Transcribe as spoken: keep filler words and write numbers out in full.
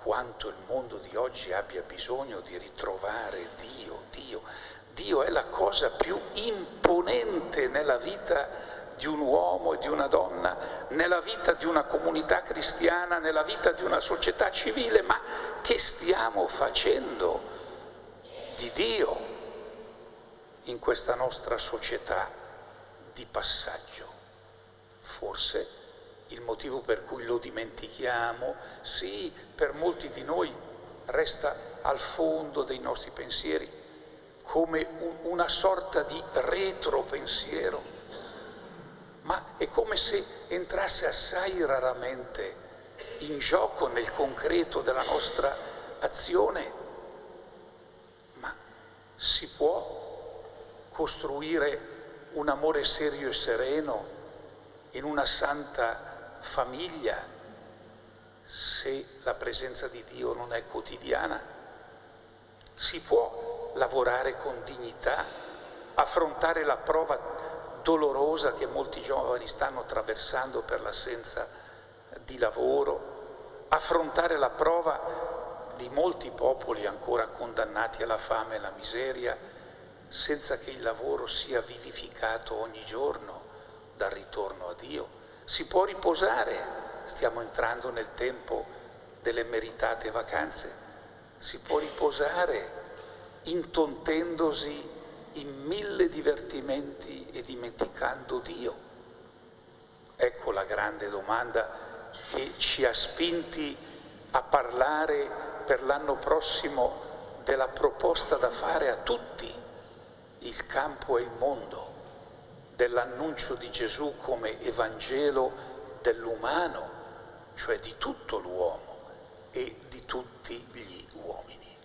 quanto il mondo di oggi abbia bisogno di ritrovare Dio, Dio. Dio è la cosa più imponente nella vita di un uomo e di una donna, nella vita di una comunità cristiana, nella vita di una società civile. Ma che stiamo facendo di Dio in questa nostra società di passaggio? Forse il motivo per cui lo dimentichiamo, sì, per molti di noi resta al fondo dei nostri pensieri come un, una sorta di retropensiero, ma è come se entrasse assai raramente in gioco nel concreto della nostra azione. Ma si può costruire un amore serio e sereno in una santa famiglia se la presenza di Dio non è quotidiana? Si può lavorare con dignità, affrontare la prova dolorosa che molti giovani stanno attraversando per l'assenza di lavoro, affrontare la prova di molti popoli ancora condannati alla fame e alla miseria, senza che il lavoro sia vivificato ogni giorno dal ritorno a Dio? Si può riposare, stiamo entrando nel tempo delle meritate vacanze, si può riposare intontendosi in mille divertimenti e dimenticando Dio? Ecco la grande domanda che ci ha spinti a parlare per l'anno prossimo della proposta da fare a tutti, il campo e il mondo, dell'annuncio di Gesù come Evangelo dell'umano, cioè di tutto l'uomo e di tutti gli uomini.